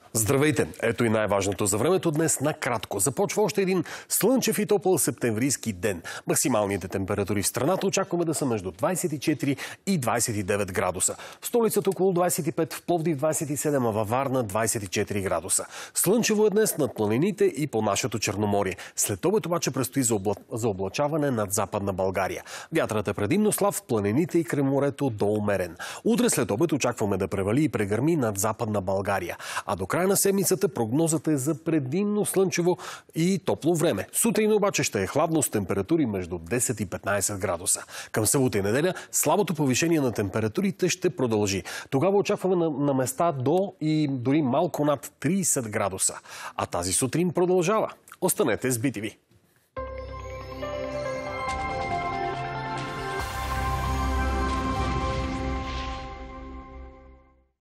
Здравейте! Ето и най-важното за времето днес накратко. Започва още един слънчев и топъл септемврийски ден. Максималните температури в страната очакваме да са между 24 и 29 градуса. В столицата около 25, в Пловдив 27, а във Варна 24 градуса. Слънчево е днес над планините и по нашето Черноморие. След обед обаче предстои заоблачаване над Западна България. Вятърът е предимно слаб в планините и край морето до умерен. Утре след обед очакваме да превали и прегърми над Западна България. А до края на седмицата прогнозата е за предимно слънчево и топло време. Сутрин обаче ще е хладно с температури между 10 и 15 градуса. Към събота и неделя слабото повишение на температурите ще продължи. Тогава очакваме на места до и дори малко над 30 градуса. А тази сутрин продължава. Останете с BTV.